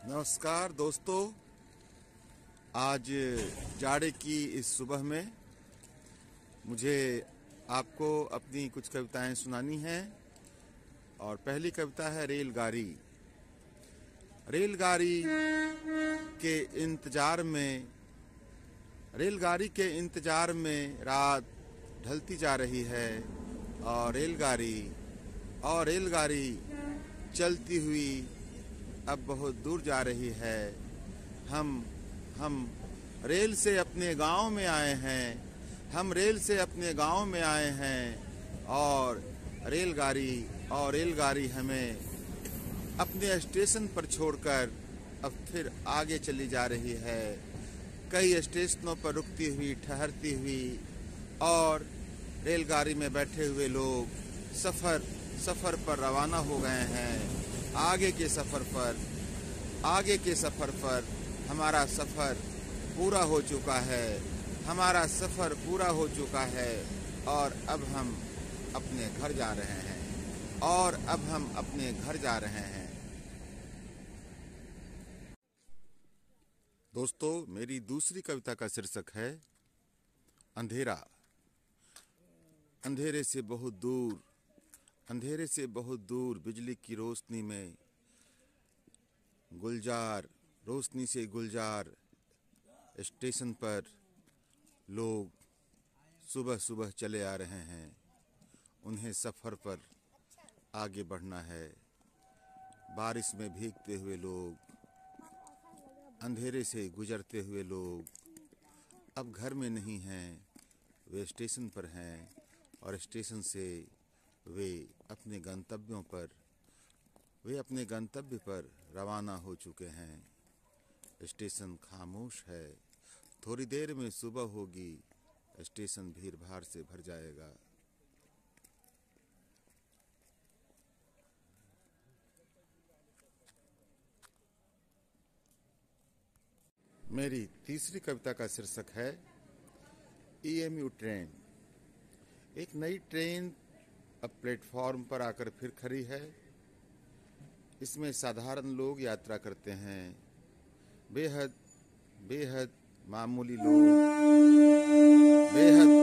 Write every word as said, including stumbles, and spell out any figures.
नमस्कार दोस्तों, आज जाड़े की इस सुबह में मुझे आपको अपनी कुछ कविताएं सुनानी हैं। और पहली कविता है रेलगाड़ी। रेलगाड़ी के इंतजार में रेलगाड़ी के इंतजार में रात ढलती जा रही है और रेलगाड़ी और रेलगाड़ी चलती हुई अब बहुत दूर जा रही है। हम हम रेल से अपने गांव में आए हैं हम रेल से अपने गांव में आए हैं और रेलगाड़ी और रेलगाड़ी हमें अपने स्टेशन पर छोड़कर अब फिर आगे चली जा रही है। कई स्टेशनों पर रुकती हुई, ठहरती हुई, और रेलगाड़ी में बैठे हुए लोग सफ़र सफ़र पर रवाना हो गए हैं। आगे के सफ़र पर आगे के सफ़र पर हमारा सफ़र पूरा हो चुका है हमारा सफ़र पूरा हो चुका है और अब हम अपने घर जा रहे हैं और अब हम अपने घर जा रहे हैं। दोस्तों, मेरी दूसरी कविता का शीर्षक है अंधेरा। अंधेरे से बहुत दूर अंधेरे से बहुत दूर बिजली की रोशनी में गुलजार रोशनी से गुलजार स्टेशन पर लोग सुबह सुबह चले आ रहे हैं। उन्हें सफ़र पर आगे बढ़ना है। बारिश में भीगते हुए लोग, अंधेरे से गुजरते हुए लोग अब घर में नहीं हैं, वे स्टेशन पर हैं और स्टेशन से वे अपने गंतव्यों पर वे अपने गंतव्य पर रवाना हो चुके हैं। स्टेशन खामोश है। थोड़ी देर में सुबह होगी। स्टेशन भीड़ भाड़ से भर जाएगा। मेरी तीसरी कविता का शीर्षक है ईएमयू ट्रेन। एक नई ट्रेन अब प्लेटफॉर्म पर आकर फिर खड़ी है। इसमें साधारण लोग यात्रा करते हैं। बेहद बेहद मामूली लोग बेहद